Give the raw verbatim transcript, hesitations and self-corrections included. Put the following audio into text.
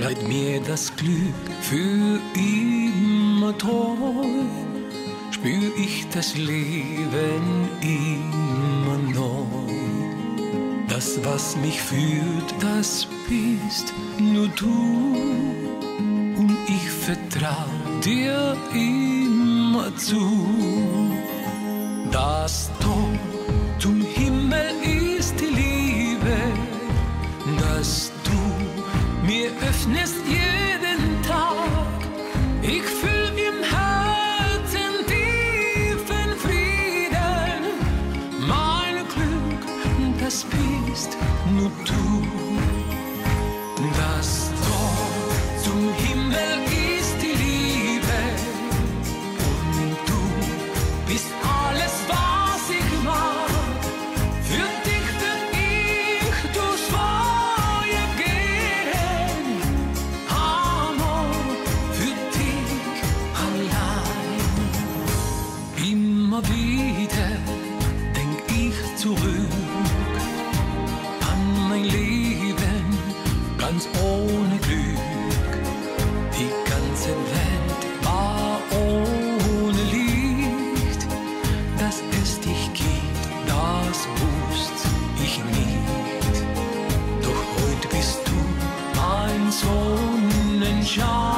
bleibt mir das Glück für immer treu. Spür ich das Leben immer neu. Das, was mich führt, das bist nur du. Und ich vertrau dir immer zu. Das Tor zum Himmel ist die Liebe, dass du mir öffnest jeden Tag. Ich fühl im Herzen tiefen Frieden. Mein Glück, das bist nur du. Das Tor zum Himmel ist die Liebe. Und du bist alles, was ich mag. Für dich würd ich durchs Feuer gehen. Amor, für dich allein. Immer wieder denk ich zurück an mein Leben, ganz ohne Glück. Die ganze Welt war ohne Licht. Dass es dich gibt, das wusste ich nicht. Doch heute bist du mein Sonnenschein.